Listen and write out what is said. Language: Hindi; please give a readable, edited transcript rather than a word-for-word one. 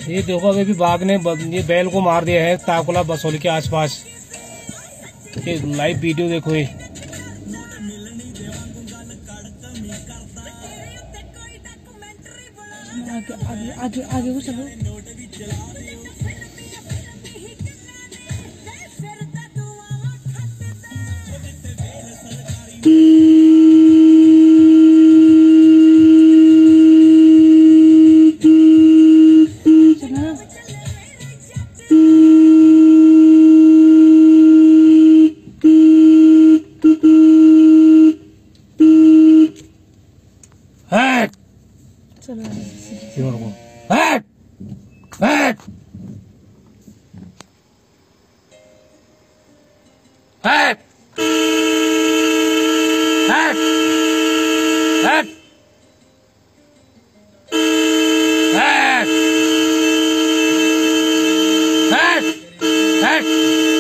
ये देखो अभी भी बाघ ने ये बैल को मार दिया है ताकुला बसोली के आसपास। ये लाइव वीडियो देखो ये। आगे आगे आगे को चलो। Hey!